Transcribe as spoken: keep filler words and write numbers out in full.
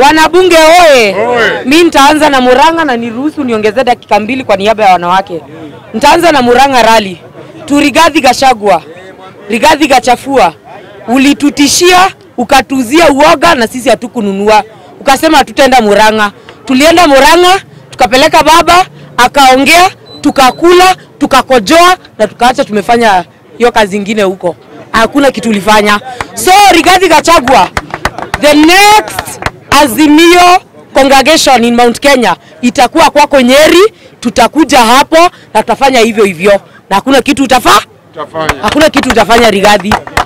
Wanabunge oe. Mimi nitaanza na Murang'a na niruhusu niongezee dakika mbili kwa niaba ya wanawake. Nitaanza na Murang'a rally. Turigathi Gachagua. Rigathi Gachafua. Ulitutishia, ukatuzia uoga na sisi hatukununua. Ukasema tutenda Murang'a. Tulienda Murang'a, tukapeleka baba, akaongea, tukakula, tukakojoa na tukaacha tumefanya hiyo kazi nyingine huko. Hakuna kitu ulifanya. So Rigathi Gachagua, the next Azimio congregation in Mount Kenya itakuwa kwako Nyeri, tutakuja hapo na tutafanya hivyo hivyo. Na hakuna kitu utafa? Utafanya. Hakuna kitu utafanya Rigathi.